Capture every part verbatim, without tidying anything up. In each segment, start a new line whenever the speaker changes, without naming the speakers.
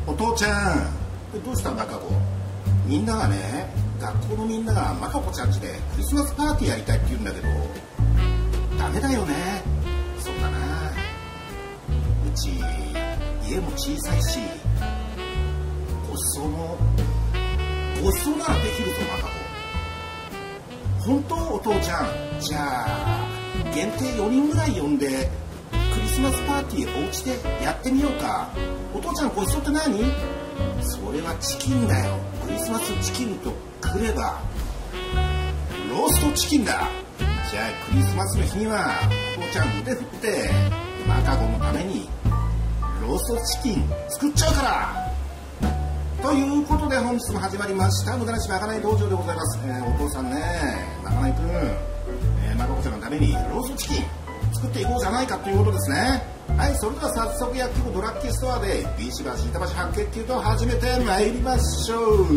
お父ちゃん、どうしたマカ子。みんながね、学校のみんながマカ子ちゃんちでクリスマスパーティーやりたいって言うんだけど、ダメだよね。そうだな、うち家も小さいし、ごちそうのごちそうならできるぞマカ子。本当？お父ちゃん、じゃあ限定よにんぐらい呼んでクリスマスパーティーお家でやってみようか。お父ちゃん、ごちそうって何？それはチキンだよ。クリスマスチキンとくればローストチキンだ。じゃあクリスマスの日にはお父ちゃん腕振ってマカ子のためにローストチキン作っちゃうから。ということで本日も始まりました無駄なしまかない道場でございます。えー、お父さんね、まかないくん、えー、マカ子ちゃんのためにローストチキン作っていこうじゃないかということですね。はい、それでは早速薬局ドラッグストアでビーチ橋板橋白血球と始めてまいりましょう。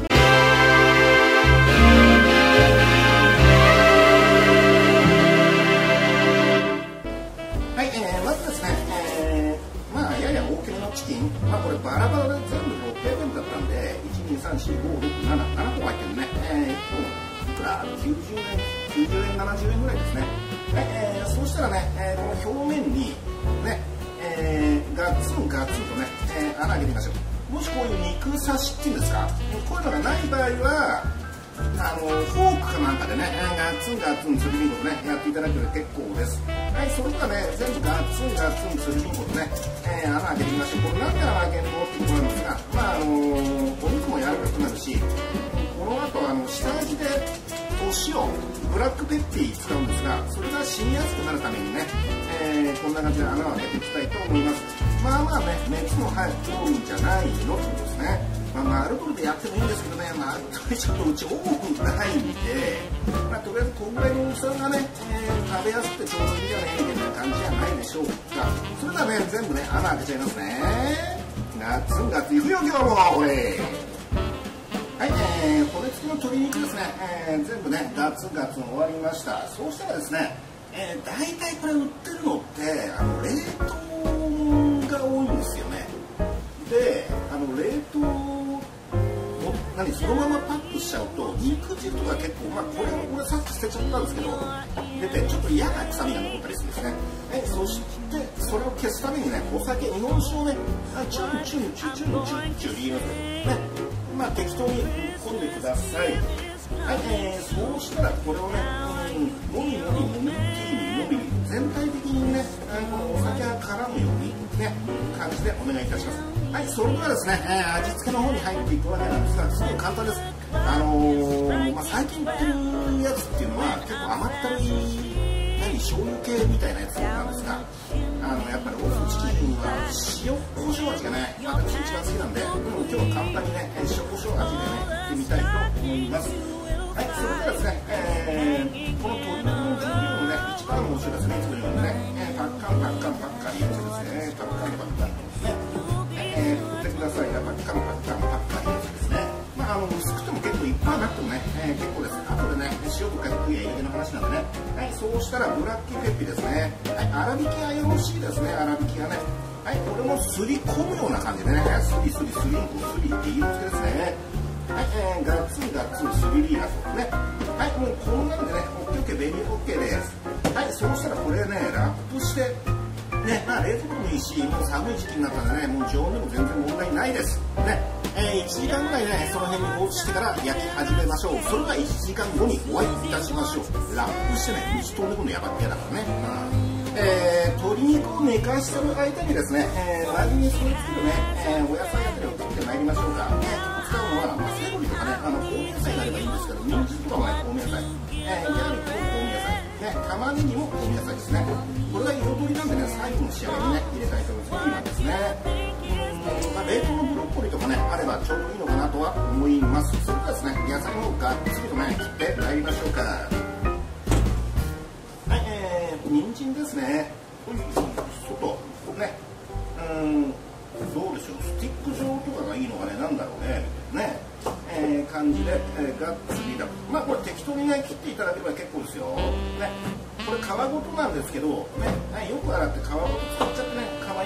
はい、えー、まずですね、えー、まあやや大きめのチキン、まあこれバラバラで全部ろっぴゃくえんだったんでいちにさんしごろくななななこ入ってるね。えー、いっぽんいくらきゅうじゅうえんきゅうじゅうえんななじゅうえんぐらいですね。はい、えー、そうしたらね、えー、この表面にね、えー、ガツンガツンとね、えー、穴開けてみましょう。もしこういう肉刺しっていうんですか、こういうのがない場合はあのフォークかなんかでね、ガツンガツンすり身ごとねやっていただければ結構です。はい、それではね、全部ガツンガツンすり身ごとね、えー、穴開けてみましょう。これなんで穴開けるのってことなんですが、まああのー、お肉も柔らかくなるし、この後あの下味でお塩ブラックペッピー使うんですが、それが染みやすくなるためにね、えー、こんな感じで穴を開けていきたいと思います。まあまあね、熱の入る多いんじゃないのってことですね。まあ、丸ブルでやってもいいんですけどね、丸ブルちょっとうち多くないんで、まあ、とりあえずこんぐらいの大きさがね、えー、食べやすくてちょうどいいんじゃないみたいな感じじゃないでしょうか。それではね、全部ね、穴開けちゃいますね。ガツンガツンいくよ今日もこれ。はい、えー、骨付きの鶏肉ですね、えー、全部ねガツンガツン終わりました。そうしたらですね、えー、大体これ売ってるのってあの冷凍が多いんですよね。で、あの冷凍何そのままパックしちゃうと肉汁とか結構、まあこれ俺さっき捨てちゃったんですけど出てちょっと嫌な臭みが残ったりするんですね。えそしてそれを消すためにね、お酒日本酒をねチュンチュンチュンチュンチュンチュン言いますけどね、まあ適当に込んでください。はい、えー、そうしたらこれをね、うん、もみもみもみもみ全体的にね、このお酒が絡むようにね感じでお願いいたします。はい、それではですね、えー、味付けの方に入っていくわけなんですが、すごい簡単です。あのーまあ、最近売ってるやつっていうのは結構甘ったるい何醤油系みたいなやつなんですが、あのやっぱりオーブンチキンは塩コショウ味がね私一番好きなんで、今日は簡単にね塩コショウ味でねいってみたいと思います。はい、それではですね、えー、この鶏肉の調味料のね一番の面白いですね、いつものようにね、えー、パッカンパッカンパッカン入れてですね、パッカンパッカンね、えー、振ってください。パッカンパッカンパッカン入れてですね、まああの薄くても結構いっぱいなくてもね、えー、結構です。後でね塩とか肉や入れの話なんでね。はい、そうしたらブラックペッピーですね。はい、粗挽きがよろしいですね。粗挽きがね、はい、これもすり込むような感じでね、スリスリスリンコスリって言いつけですね。はい、えー、ガッツンガッツンスリリーナそうですね。はい、もうこんなんでね、オッケーオッケーベビーオッケーです。はい、そうしたらこれねラップしてね、まあ冷凍庫もいいし、もう寒い時期になったんでね、もう常温でも全然問題ないですね。えー、いちじかんぐらいねその辺に放置してから焼き始めましょう。それがいちじかんごにお会いいたしましょう。ラップしてね、打ち飛んでくるのやばっ嫌だからね。うん、えー、鶏肉を寝かしてる間にですね、えー、周りにそれつけるね、えー、お野菜あたりを切ってまいりましょうか。えー、使うのは、まあ、セロリとかね、あの香味野菜になればいいんですけど、人参とかもね香味野菜、えー、ギャーリックも香味野菜ね、玉ねぎも香味野菜ですね。これが彩りなんでね、最後の仕上げにね入れたいと思います。ピーマンですね。まあ、冷凍のブロッコリーとかねあればちょうどいいのかなとは思います。それではですね、野菜をがっつりとね切ってまいりましょうか。はい、えー、人参ですね。外ね、うん、どうでしょう、スティック状とかがいいのかね、なんだろうねね、えー、感じで、えー、がっつりだ。まあこれ適当にね切っていただければ結構ですよね。これ皮ごとなんですけどね、はい、よく洗って皮ごと使っちゃってね構いま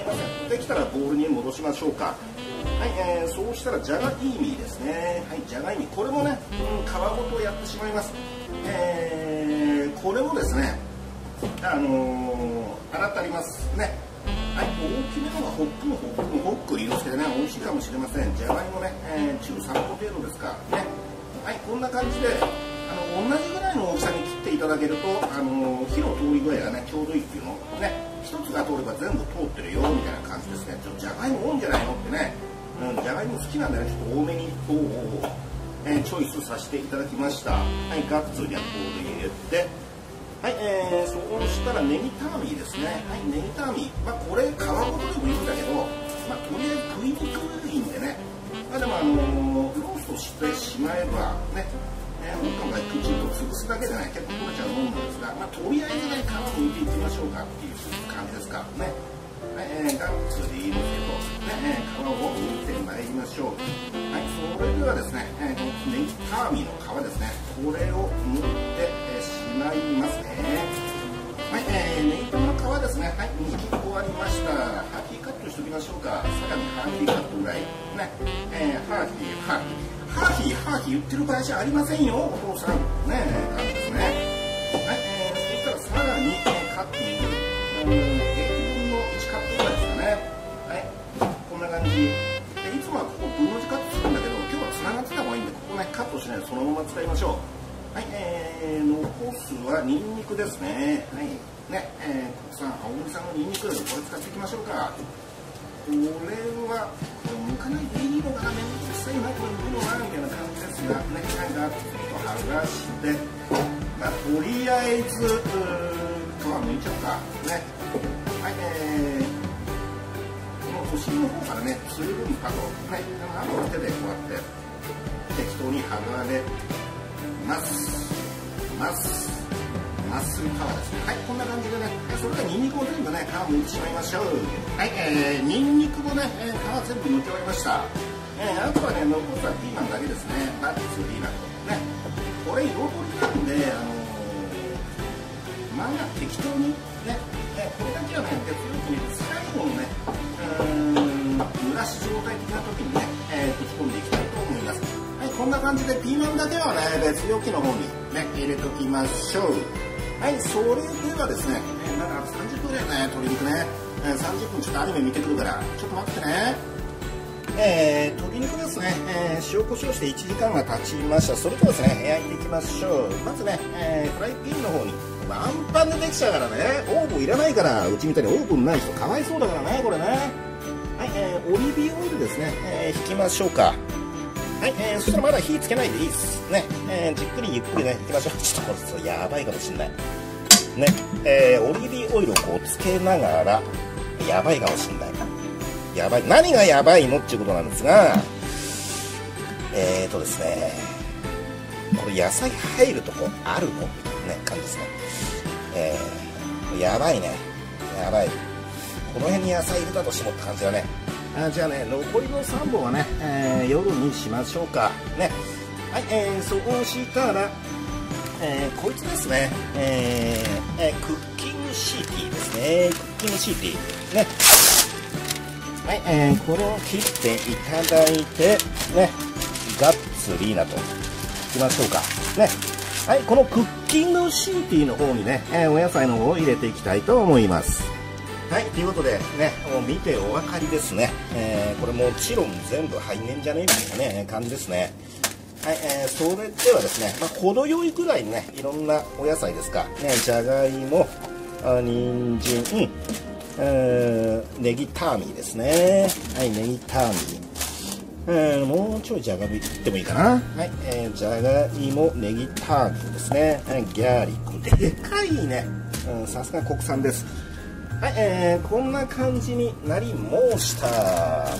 ません。できたらボウルに戻しましょうか。はい、えー、そうしたらじゃがいみですね。はい、じゃがいみ、これもね、うん、皮ごとやってしまいます。えー、これもですね、あのー、洗ってありますね。はい、大きめのがホックのホックのホック色してね、美味しいかもしれません。じゃがいもね、えー、中さんこ程度ですかね。はい、こんな感じで、あの同じぐらいの大きさに切っていただけると、あの火の通り具合がねちょうどいいっていうのね、一つが通れば全部通ってるよみたいな感じですね。ちょっとじゃがいも多いんじゃないのってね、うん、じゃがいも好きなんでね、ちょっと多めにおお、えー、チョイスさせていただきました。はい、ガッツリボウルに入れて、はい、えー、そうしたらネギターミーですね。はい、ネギターミー、まあこれ皮ごとでもいいんだけど、まあとりあえず食いにくいんでね、まあでもあのー、ローストしてしまえばね、えー、本当は口を潰すだけでね、結構取れちゃうもんなんですが、まあ、とりあえずね、皮を剥いていきましょうかっていう感じですかね。はい、えー、ガッツでいいですけど、ね、えー、皮を剥いてまいりましょう。はい、それではですね、えー、このネギターミーの皮ですね、これを剥いて、えー、しまいますね。はい、えー、ネギターの皮ですね、はい、剥き終わりました。ハーキーカットしておきましょうか。さらにハーキーカットぐらい。ね、えー、ハーキー、ハーキー。ハーヒーハーヒー言ってる場合じゃありませんよ、お父さん。ねえ、感じですね。はい、えー、そしたらさらに、えー、カッティング、うん、いちぶんのいちカットぐらいですかね。はい、こんな感じ。でいつもはここ分の字カットするんだけど、今日はつながってた方がいいんで、ここね、カットしないでそのまま使いましょう。はい、えー、残すはニンニクですね。はい、ね、えー、国産、青森産のニンニク、これ使っていきましょうか。これは剥かないでいいのかな、めんどくさいな、これ剥くのはみたいな感じですが、ね、なんかちょっと剥がして、まあ、とりあえず皮むいちゃうかね。はい、えー、このお尻の方からね、つるんかとね、あの手でこうやって適当に剥がれますますまっすぐ皮ですね。はい、こんな感じでね、それではニンニクを全部ね、皮むいてしまいましょう。はい、えー、ニンニクもね、えー、皮全部むき終わりました。えー、あとはね、残ったピーマンだけですね。ナッツ、ピーナッツね。これ彩りなんで、あのー、まあ適当にね、えー、これだけはね、鉄要素に最後のね、うーん、蒸らし状態的な時にね、えー、ぶち込んでいきたいと思います。はい、こんな感じでピーマンだけはね、別容器の方にね、入れときましょう。はい、それではですね、えー、まださんじゅっぷんぐらいね、鶏肉ね、えー、さんじゅっぷんちょっとアニメ見てくるから、ちょっと待ってね。えー、鶏肉ですね、えー、塩コショウしていちじかんが経ちました。それではですね、焼いていきましょう。まずね、えー、フライピンの方に、ワンパンでできちゃうからね、オーブンいらないから、うちみたいにオーブンない人かわいそうだからね、これね。はい、えー、オリーブオイルですね、えー、引きましょうか。はい、えー、そしたらまだ火つけないでいいですね、えー、じっくりゆっくりねいきましょう。ちょっとこれやばいかもしんないね、えー、オリーブオイルをこうつけながらやばいかもしんない。やばい、何がやばいのっていうことなんですが、えーとですね、これ野菜入るとこあるのみたいなね感じですね。えー、やばいね、やばい、この辺に野菜入れたとしてもって感じだね。あ、じゃあね、残りのさんぼんはね、えー、夜にしましょうかね。はい、えー、そうしたら、えー、こいつですね、えーえー、クッキングシーティーですね。クッキングシーティーね。はい、えー、これを切っていただいてね、ガッツリーナといきましょうかね。はい、このクッキングシーティーの方にね、えー、お野菜の方を入れていきたいと思います。はい、ということでね、もう見てお分かりですね。えー、これもちろん全部入んねんじゃねえみたいなね、感じですね。はい、えー、それではですね、まあ、程よいぐらいね、いろんなお野菜ですか。ね、じゃがいも、あ、人参、えー、ネギターミーですね。はい、ネギターミー。えー、もうちょいじゃがいもいってもいいかな。はい、えー、じゃがいも、ネギターミーですね。はい、ギャーリック。でかいね。うん、さすが国産です。はい、えー、こんな感じになりました。はい、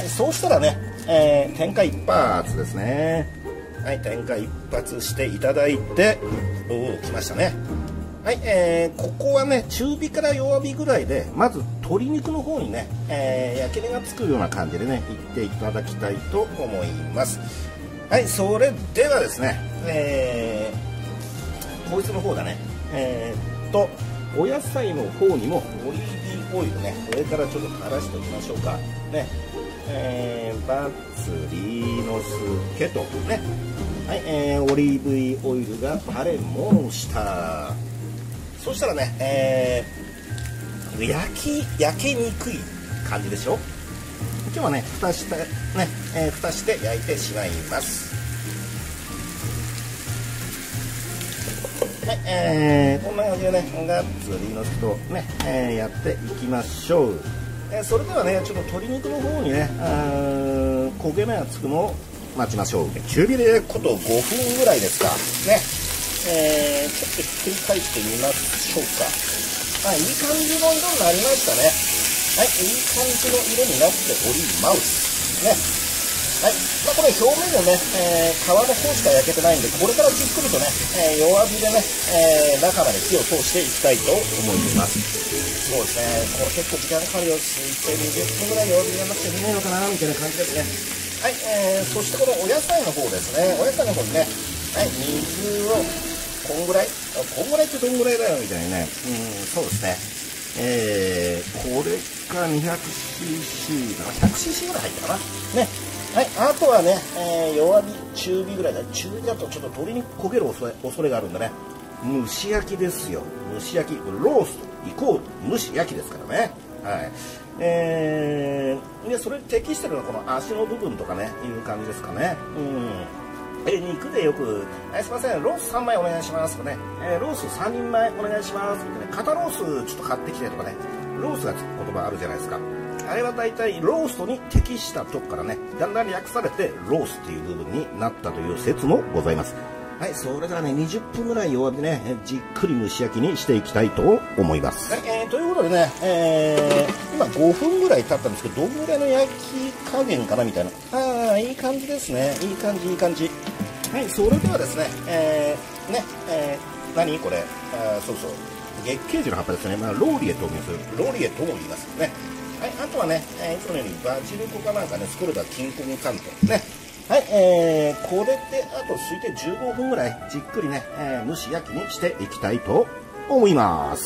そうしたらね、えー、天下一発ですね。はい、天下一発していただいて、おお、来ましたね。はい、えー、ここはね、中火から弱火ぐらいで、まず鶏肉の方にね、えー、焼き目がつくような感じでね、いっていただきたいと思います。はい、それではですね、えー、こいつの方だね、えー、っと、 お野菜の方にもオリーブオイルね、上からちょっと垂らしておきましょうかね。えー、バツリーノスケとね、はい、えー、オリーブオイルが垂れ申した。そしたらね、えー、焼き焼けにくい感じでしょ。今日はね、蓋してね、えー、蓋して焼いてしまいます。はい、えー、こんな感じでね、ガッツリの人ね、えー、やっていきましょう。えー、それではね、ちょっと鶏肉の方にね、あ焦げ目がつくのを待ちましょう。中火でことごふんぐらいですかね。えー、ちょっとひっくり返してみましょうか。あ、いい感じの色になりましたね。はい、いい感じの色になっておりますね。はい、まあ、これ表面のね、えー、皮の方しか焼けてないんで、これからじっくりとね、えー、弱火でね、えー、中まで火を通していきたいと思います。そうですね、これ結構時間かかるよ。ついてにじゅっぷんぐらい弱火やらなくちゃいけないのかなみたいな感じですね。はい、えー、そしてこのお野菜の方ですね、お野菜の方にね、はい、水をこんぐらい、こんぐらいってどんぐらいだよみたいなね。うん、そうですね。えー、これが にひゃくシーシー だな、ひゃくシーシー ぐらい入ったかなね。はい、あとはね、えー、弱火、中火ぐらいだ。中火だとちょっと鶏肉焦げる恐れ、恐れがあるんでね、蒸し焼きですよ。蒸し焼き、ローストイコール蒸し焼きですからね。はい。えー、でそれに適してるのはこの足の部分とかね、いう感じですかね。うん。え、肉でよく、えすいません、ロースさんまいお願いしますとかね、えー、ロースさんにんまえお願いしますとかね、肩ロースちょっと買ってきてとかね、ロースがつく言葉あるじゃないですか。あれはだいたいローストに適したとこからね、だんだん略されてロースっていう部分になったという説もございます。はい、それからね、にじゅっぷんぐらい弱火でね、じっくり蒸し焼きにしていきたいと思います。はい、えー、ということでね、えー、今ごふんぐらい経ったんですけど、どんぐらいの焼き加減かなみたいな。ああ、いい感じですね。いい感じ、いい感じ。はい、それではですね、えー、ね、えー、何これ、あそうそう、月桂樹の葉っぱですね。まあ、ローリエとも言います。ローリエとも言いますね。はい、あとはね、えー、いつものようにバジル粉かなんかね、作れば金粉関東ね。はい、えー、これであと推定じゅうごふんぐらいじっくりね、えー、蒸し焼きにしていきたいと思います。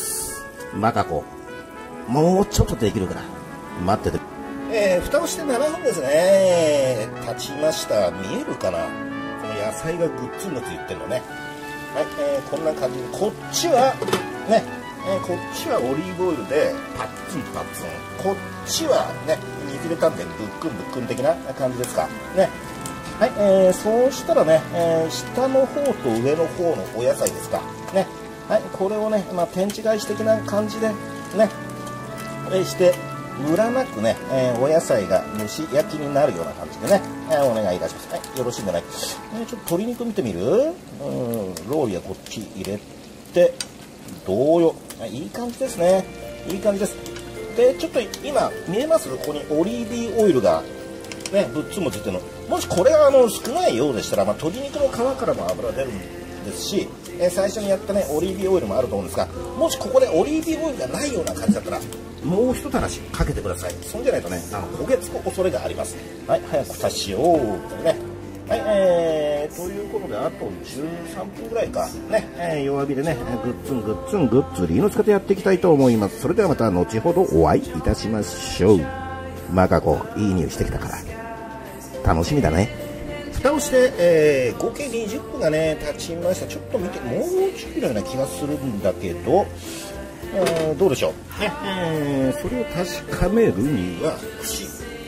マカコ、もうちょっとできるから待ってて。えー、蓋をしてななふんですね。経ちました。見えるかな、この野菜がグッツングツ言ってるのね。はい、えー、こんな感じで、こっちはね、えー、こっちはオリーブオイルでパッツンパッツン、こっちはね水入れたんでぶっくんぶっくん的な感じですかね。はい、えー、そうしたらね、えー、下の方と上の方のお野菜ですかね。はい、これをね、まあ、天地返し的な感じでね、これしてムラなくね、えー、お野菜が蒸し焼きになるような感じでね、えー、お願いいたします。はい、よろしいんじゃない。えー、ちょっと鶏肉見てみる？うん、ローリエこっち入れて同様、いい感じですね。いい感じです。で、ちょっと今見えます？ここにオリーブオイルがね、ぶっつもついてるの。もしこれがあの少ないようでしたら、まあ、鶏肉の皮からも油出るんですし、えー、最初にやったねオリーブオイルもあると思うんですが、もしここでオリーブオイルがないような感じだったらもう一たらしかけてください。そんじゃないとね、あの焦げつく恐れがあります。はい、早く蓋しようね。はい、えー、ということであとじゅうさんぷんぐらいかね、えー、弱火でねグッツングッツングッツリーの使ってやっていきたいと思います。それではまた後ほどお会いいたしましょう。マカコ、いい匂いしてきたから楽しみだね。蓋をして、えー、合計にじゅっぷんがね経ちました。ちょっと見て、もうちょいのような気がするんだけど、えー、どうでしょう、えー、それを確かめるには串、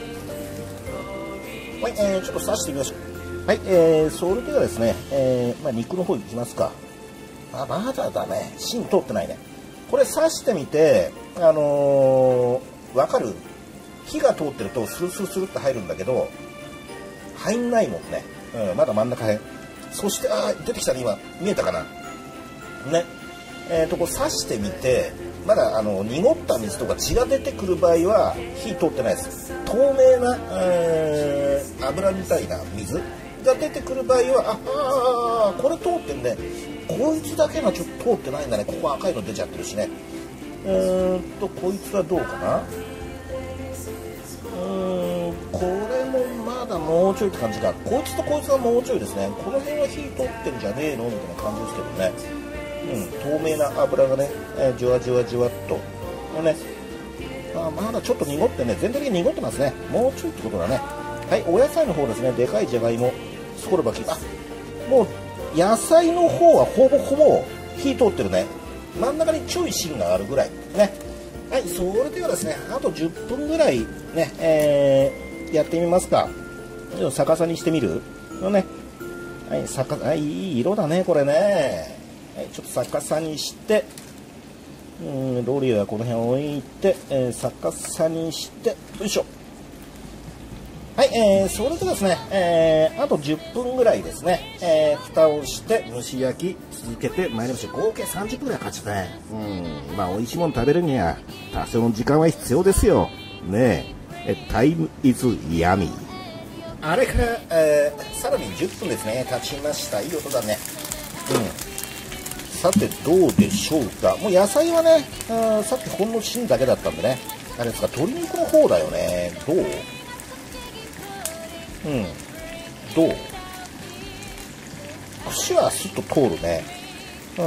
はい、えー、ちょっと刺してみましょう。はい、えー、それではですね、えーまあ、肉の方いきますか。あ、まだだね、芯通ってないね。これ刺してみて、あのー、わかる？火が通ってるとスルスルスルって入るんだけど入んないもんね、うん、まだ真ん中へん。そしてあー出てきたね、今見えたかなね。えーとこう刺してみて、まだあの濁った水とか血が出てくる場合は火通ってないです。透明な、えー、油みたいな水が出てくる場合は、ああこれ通ってんね。こいつだけがちょっと通ってないんだね。ここ赤いの出ちゃってるしね。うーんとこいつはどうかな。うーん、これもまだもうちょいって感じか。こいつとこいつはもうちょいですね。この辺は火通ってんじゃねえのみたいな感じですけどね。
うん、透明な油がね、えー、じわじわじわっとね、あまだちょっと濁ってね、全体的に濁ってますね。もうちょいってことだね。はい、お野菜の方ですね。でかいじゃがいも、スコルバキ、あ、もう野菜の方はほぼほぼ火通ってるね。真ん中にちょい芯があるぐらいね。はい、それではですね、あとじゅっぷんぐらいね、えー、やってみますか。ちょっと逆さにしてみるのね。はい、逆さ、はい、いい色だね、これね。はい、ちょっと逆さにして、うん、ローリエはこの辺置いて、えー、逆さにして、よいしょ。はい、えー、それでですね、えー、あとじゅっぷんぐらいですね、えー、蓋をして蒸し焼き続けてまいりましょう。合計さんじゅっぷんぐらいかかっちゃったね。うん、まあ美味しいもの食べるには多少の時間は必要ですよ。ねえ、タイムイズヤミー。あれから、えー、さらにじゅっぷんですね、経ちました。いい音だね。うん。さてどうでしょうか。もう野菜はね、あさっきほんの芯だけだったんでね。あれですか、鶏肉の方だよね。どう？うん、どう？串はスッと通るね。うん。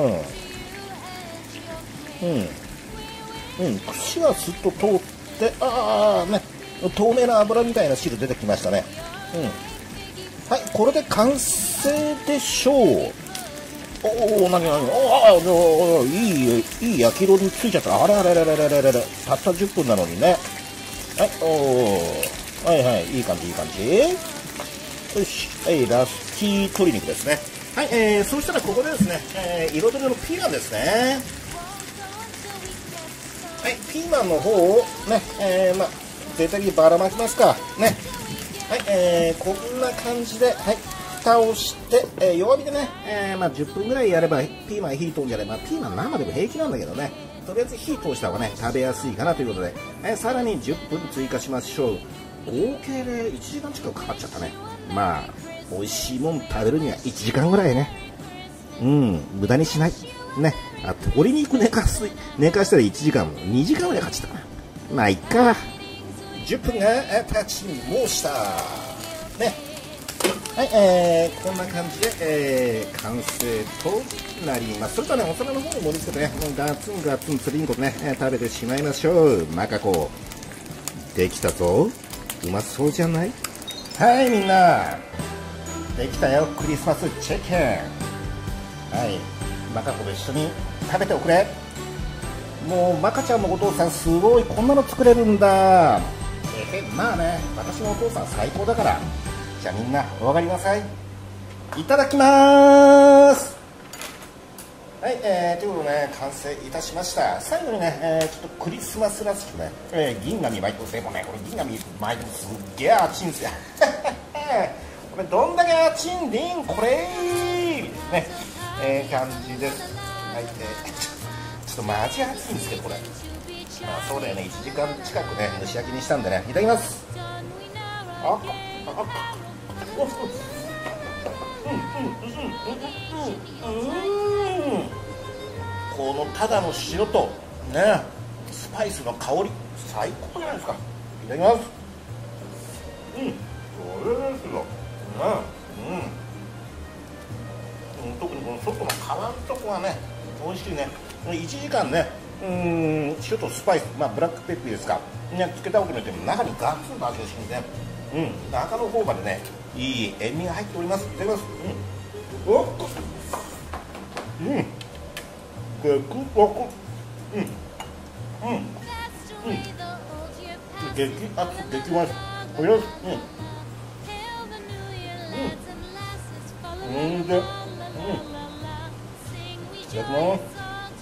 うん。うん。串はスッと通って、ああ、ね、透明な油みたいな汁出てきましたね。うん。はい、これで完成でしょう。おお、なになに、おお、いい、いい焼き色についちゃった。あれあれあれあれあれあれ、たったじゅっぷんなのにね。はい、おお、はいはい、いい感じいい感じ。よし、はい、ラスキー鶏肉ですね。はい、えー、そうしたらここでですね、えー、彩りのピーマンですね。はい、ピーマンの方をね、えー、まあ全体的にばらまきますかね。はい、えー、こんな感じで、はい、蓋をして、えー、弱火でね、えー、まあじゅっぷんぐらいやればピーマン火通るんじゃない、まあピーマン生でも平気なんだけどね。とりあえず火通した方がね食べやすいかなということで、えー、さらにじゅっぷん追加しましょう。合計でいちじかん近くかかっちゃったね。まあ美味しいもん食べるにはいちじかんぐらいね。うん、無駄にしないね。あ、鶏肉寝かす寝かしたらいちじかん、にじかんぐらいかかっちゃったな。まあいっか。じゅっぷんが経ちましたね。はい、えー、こんな感じで、えー、完成となります。それとね、お皿の方に盛り付けてね、もうガツンガツン釣りんことね、えー、食べてしまいましょう。マカコできたぞ。うまそうじゃない？はい、みんなできたよ、クリスマスチキン。はい、マカコと一緒に食べておくれ。もうマカちゃんのお父さんすごい、こんなの作れるんだ。えー、まあね、私のお父さん最高だから。じゃあみんなお分かりなさい。いただきまーす。はい、えー、ということでね、完成いたしました。最後にね、えー、ちょっとクリスマスらしくね、えー、銀紙巻いて、でもね、これ銀紙巻いてもすっげえ熱いんですよ。これどんだけ熱いんでんこれね、えー、感じです。はい、えー、ちょっとマジ熱いんですけど、これ。まあそうだよね、いちじかん近くね、蒸し焼きにしたんでね、いただきます。あっ、あっ、おっ、うんうんうんうんうん、このただの塩とね、スパイスの香り最高じゃないですか。いただきます。うん、これですよ。うん、うん、特にこの外の皮のとこはね、美味しいね。いちじかんね、うん、塩とスパイス、まあブラックペッパーですかね、つけたことによって中にガツンと味がしみてね、うん、中の方までね、いい塩味が入っております。いただきます。うん、おっ、うん、でくわく、うん、うん、うん、激熱激うまいです。いただきます。うん、うん、うんで、うん、いただきます。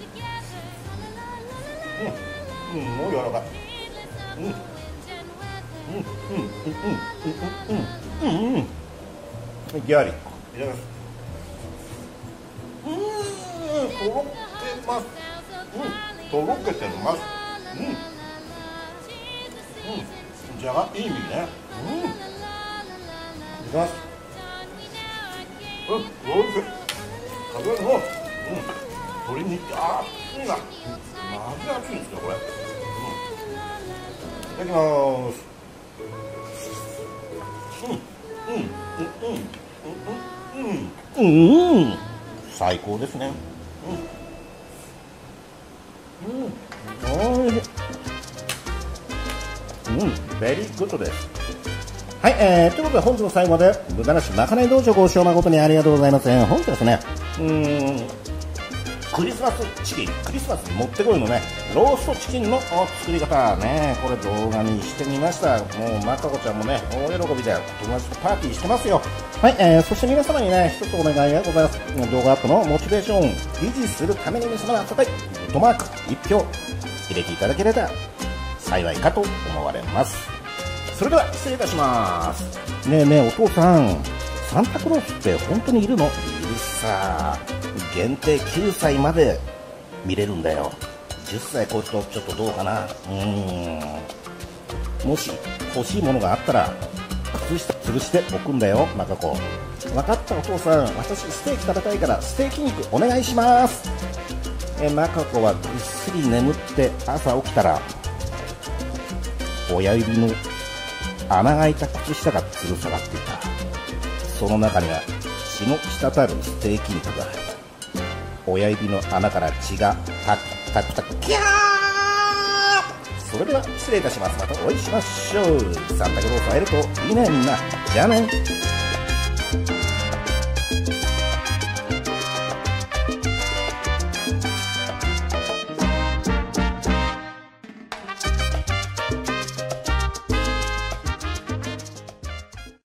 うん、うん、もう柔らかい。うん、うん、うん、うん、うん、うん、うん、うん、ギャリー。いただきます。うん、とろけます。うん、とろけてます。うん、うん、じゃがいい意味ね。うん、いただきます。うん、おいしい。食べるの、うん、鶏肉、あー、熱いな。マジ熱いんですよ、これ。うん、いただきます。うん、うん、うん、うん、うん、うん、うん、最高ですね。うん。 おいしい。うん、ベリーグッドです。はい、えー、ということで本日の最後まで無駄なしまかない道場ご視聴誠にありがとうございます。本日ですね、うーん、クリスマスチキン、クリスマスにもってこいのね、ローストチキンの作り方ね、これ動画にしてみました。もうまかこちゃんもね、大喜びで友達とパーティーしてますよ。はい、えー、そして皆様にね、一つお願いがございます。動画アップのモチベーションを維持するために皆様温かいグッドマークいち票入れていただければ幸いかと思われます。それでは失礼いたします。ねえねえお父さん、サンタクロースって本当にいるの？いるさ。限定きゅうさいまで見れるんだよ。じゅっさい超えるとちょっとどうかな。うーん、もし欲しいものがあったら靴下吊るしておくんだよ、まかこ。分かったお父さん、私ステーキ食べたいからステーキ肉お願いします。えまかこはぐっすり眠って朝起きたら親指の穴が開いた靴下が吊る下がっていた。その中には血の滴るステーキ肉が、親指の穴から血がタクタクタクキャー。それでは失礼いたします。またお会いしましょう。サンタクロース会えるといいねみんな。じゃあね。